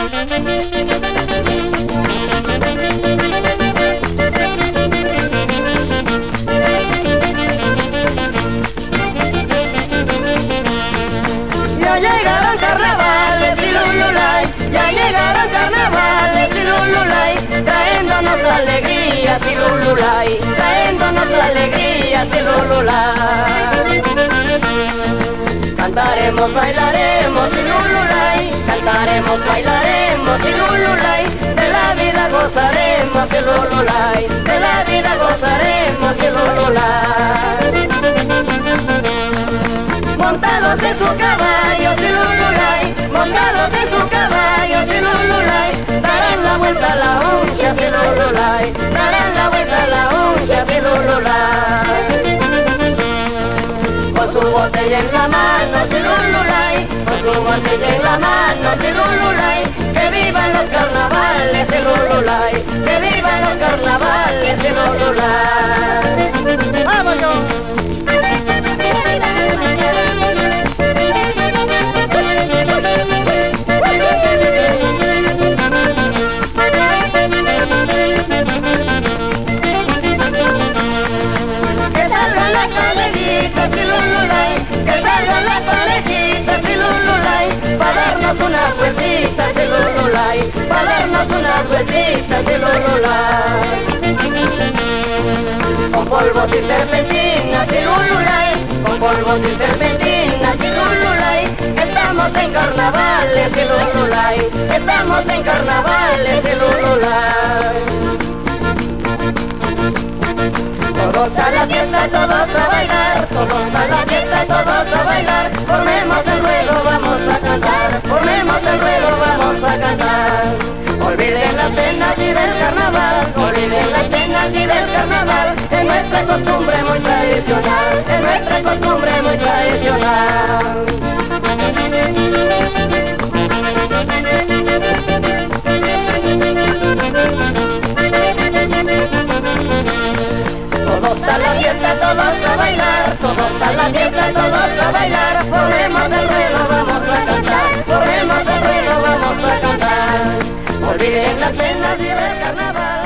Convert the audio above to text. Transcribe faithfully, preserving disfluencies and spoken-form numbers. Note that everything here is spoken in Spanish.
Ya llegarán carnavales y lululay, ya llegarán carnavales y lululay, trayéndonos alegrías y lululay, trayéndonos alegrías y lululay. Cantaremos, bailaremos y lululay, cantaremos, bailaremos y lululay, de la vida gozaremos y lululay, de la vida gozaremos y lululay. Montados en su caballo, si lululay, montados en su caballo, si lululay, darán la vuelta a la uncha, si lululay, darán la vuelta a la uncha, si lululay. Con su botella en la mano, si lululay, con su botella en la mano, si lululay, que vivan los carnavales, si lululay, que vivan los carnavales, si lululay. ¡Vámonos! Unas vueltitas y lululay, para darnos unas vueltitas y lululay. Con polvos y serpentinas y lululay, con polvos y serpentinas y lululay, estamos en carnavales y lululay, estamos en carnavales y lululay. Todos a la fiesta, todos a bailar, todos a la fiesta, todos a bailar, formemos el ruedo, vamos a cantar, formemos el ruedo, vamos a cantar. Olviden las penas y del carnaval, olviden las penas y del carnaval, es nuestra costumbre muy tradicional, es nuestra costumbre muy tradicional. Todos a la fiesta, todos a bailar, todos a la fiesta, todos a bailar, formemos el ruedo, vamos a cantar, formemos el ruedo, vamos a cantar. Olviden las penas y del carnaval.